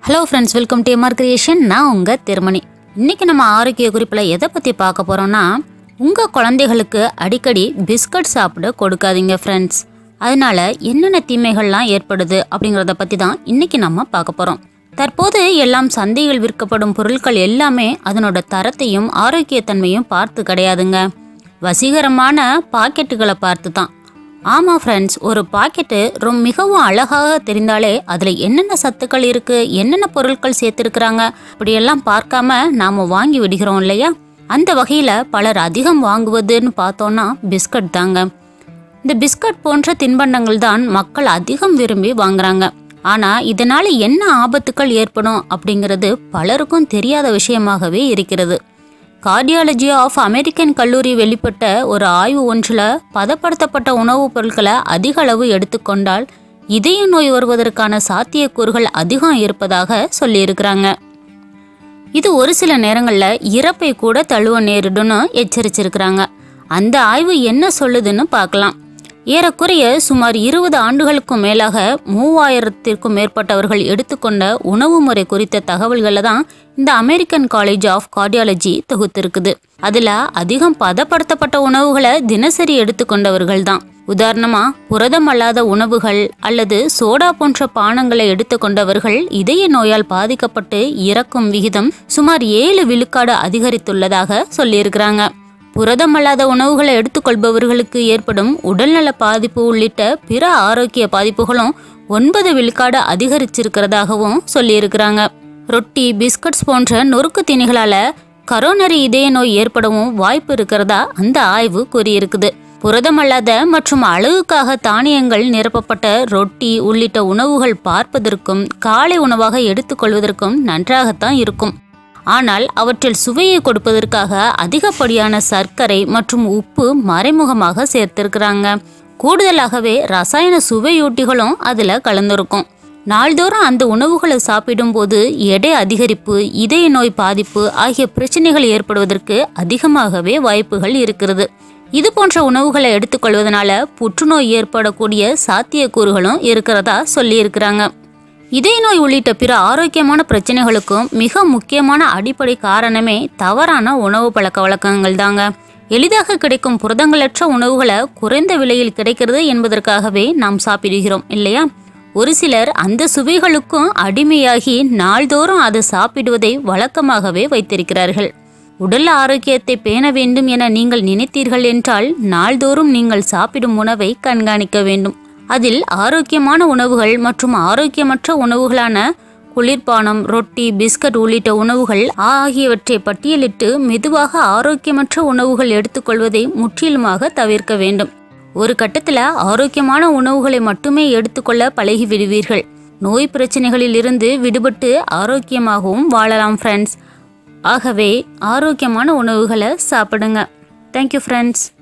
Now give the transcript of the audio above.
Hello friends, welcome to MR creation. நான் உங்கள் திருமணி. இன்றைக்கி நம்ம ஆரோக்கிய குறிப்பில் எதை பற்றி பார்க்க போகிறோன்னா, உங்கள் குழந்தைகளுக்கு அடிக்கடி பிஸ்கட் சாப்பிட கொடுக்காதீங்க ஃப்ரெண்ட்ஸ். அதனால் என்னென்ன தீமைகள்லாம் ஏற்படுது அப்படிங்கிறத பற்றி தான் இன்றைக்கி நம்ம பார்க்க போகிறோம். தற்போது எல்லாம் சந்தையில் விற்கப்படும் பொருட்கள் எல்லாமே அதனோட தரத்தையும் ஆரோக்கியத்தன்மையும் பார்த்து கிடையாதுங்க, வசீகரமான பாக்கெட்டுகளை பார்த்து தான். ஆமாம் ஃப்ரெண்ட்ஸ், ஒரு பாக்கெட்டு மிகவும் அழகாக தெரிந்தாலே அதில் என்னென்ன சத்துக்கள் இருக்குது, என்னென்ன பொருட்கள் சேர்த்துருக்குறாங்க அப்படியெல்லாம் பார்க்காம நாம் வாங்கி விடுகிறோம் இல்லையா? அந்த வகையில் பலர் அதிகம் வாங்குவதுன்னு பார்த்தோன்னா பிஸ்கட் தாங்க. இந்த பிஸ்கட் போன்ற தின்பண்டங்கள் தான் மக்கள் அதிகம் விரும்பி வாங்குறாங்க. ஆனால் இதனால் என்ன ஆபத்துக்கள் ஏற்படும் அப்படிங்கிறது பலருக்கும் தெரியாத விஷயமாகவே இருக்கிறது. கார்டியாலஜி ஆஃப் அமெரிக்கன் கல்லூரி வெளிப்பட்ட ஒரு ஆய்வு ஒன்றில் பதப்படுத்தப்பட்ட உணவுப் பொருட்களை அதிக அளவு எடுத்துக்கொண்டால் இதய நோய் வருவதற்கான சாத்தியக்கூறுகள் அதிகம் இருப்பதாக சொல்லியிருக்கிறாங்க. இது ஒரு சில நேரங்களில் இறப்பை கூட தழுவ நேரிடும்னு எச்சரிச்சிருக்கிறாங்க. அந்த ஆய்வு என்ன சொல்லுதுன்னு பார்க்கலாம். ஏறக்குறைய சுமார் 20 ஆண்டுகளுக்கும் மேலாக 3000த்திற்கும் மேற்பட்டவர்கள் எடுத்துக்கொண்ட உணவு முறை குறித்த தகவல்களை தான் இந்த அமெரிக்கன் காலேஜ் ஆஃப் கார்டியாலஜி தொகுத்திருக்குது. அதில் அதிகம் பதப்படுத்தப்பட்ட உணவுகளை தினசரி எடுத்துக்கொண்டவர்கள் தான். உதாரணமா, புரதம் அல்லாத உணவுகள் அல்லது சோடா போன்ற பானங்களை எடுத்துக்கொண்டவர்கள் இதய நோயால் பாதிக்கப்பட்டு இறக்கும் விகிதம் சுமார் 7 விழுக்காடு அதிகரித்துள்ளதாக சொல்லியிருக்கிறாங்க. புரதம் அல்லாத உணவுகளை எடுத்துக்கொள்பவர்களுக்கு ஏற்படும் உடல்நல பாதிப்பு உள்ளிட்ட பிற ஆரோக்கிய பாதிப்புகளும் 9 விழுக்காடு அதிகரிச்சிருக்கிறதாகவும் சொல்லியிருக்கிறாங்க. ரொட்டி, பிஸ்கட்ஸ் போன்ற நொறுக்கு தீனிகளால் கரோனரி இதய நோய் ஏற்படவும் வாய்ப்பு இருக்கிறதா அந்த ஆய்வு கூறியிருக்குது. புரதம் அல்லாத மற்றும் அழகுக்காக தானியங்கள் நிரப்பப்பட்ட ரொட்டி உள்ளிட்ட உணவுகள் பார்ப்பதற்கும் காலை உணவாக எடுத்துக்கொள்வதற்கும் நன்றாகத்தான் இருக்கும். ஆனால் அவற்றில் சுவையை கொடுப்பதற்காக அதிகப்படியான சர்க்கரை மற்றும் உப்பு மறைமுகமாக சேர்த்திருக்கிறாங்க. கூடுதலாகவே ரசாயன சுவையூட்டிகளும் அதில் கலந்துருக்கும். நாள்தோறும் அந்த உணவுகளை சாப்பிடும்போது எடை அதிகரிப்பு, இதய நோய் பாதிப்பு ஆகிய பிரச்சனைகள் ஏற்படுவதற்கு அதிகமாகவே வாய்ப்புகள் இருக்கிறது. இது போன்ற உணவுகளை எடுத்துக்கொள்வதனால புற்றுநோய் ஏற்படக்கூடிய சாத்தியக்கூறுகளும் இருக்கிறதா சொல்லியிருக்கிறாங்க. இதய நோய் உள்ளிட்ட பிற ஆரோக்கியமான பிரச்சனைகளுக்கும் மிக முக்கியமான அடிப்படை காரணமே தவறான உணவு பழக்க வழக்கங்கள் தாங்க. எளிதாக கிடைக்கும் புரதங்களற்ற உணவுகளை குறைந்த விலையில் கிடைக்கிறது என்பதற்காகவே நாம் சாப்பிடுகிறோம் இல்லையா? ஒரு சிலர் அந்த சுவைகளுக்கும் அடிமையாகி நாள்தோறும் அதை சாப்பிடுவதை வழக்கமாகவே வைத்திருக்கிறார்கள். உடல் ஆரோக்கியத்தை பேண வேண்டும் என நீங்கள் நினைத்தீர்கள் என்றால் நாள்தோறும் நீங்கள் சாப்பிடும் உணவை கண்காணிக்க வேண்டும். அதில் ஆரோக்கியமான உணவுகள் மற்றும் ஆரோக்கியமற்ற உணவுகளான குளிர்பானம், ரொட்டி, பிஸ்கட் உள்ளிட்ட உணவுகள் ஆகியவற்றை பட்டியலிட்டு மெதுவாக ஆரோக்கியமற்ற உணவுகள் எடுத்துக்கொள்வதை முற்றிலுமாக தவிர்க்க வேண்டும். ஒரு கட்டத்தில் ஆரோக்கியமான உணவுகளை மட்டுமே எடுத்துக்கொள்ள பழகிவிடுவீர்கள். நோய் பிரச்சனைகளில் இருந்து விடுபட்டு ஆரோக்கியமாகவும் வாழலாம் ஃப்ரெண்ட்ஸ். ஆகவே ஆரோக்கியமான உணவுகளை சாப்பிடுங்க. Thank you friends.